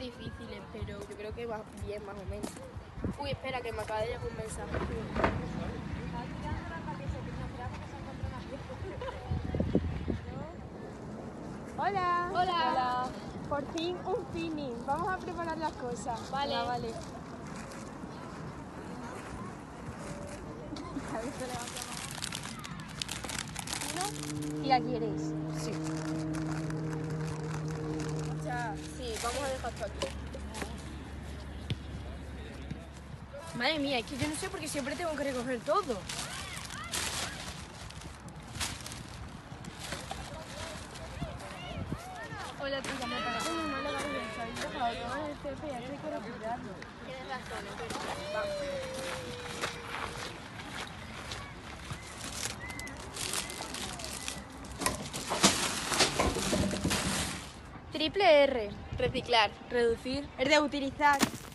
difíciles, pero yo creo que va bien más o menos. Uy, espera, que me acaba de llegar un mensaje. Hola. Hola. Hola. Por fin un finish. Vamos a preparar las cosas. Vale. Vale. ¿Y la quieres? Sí. Sí, vamos a dejar esto aquí. Madre mía, es que yo no sé por qué siempre tengo que recoger todo. Hola, tía, me parece muy mal la vergüenza. Habéis dejado todo en el CP y hay que recuperarlo. Tienes razón, es verdad. Vamos. Triple R. Reciclar. Reducir. Reutilizar.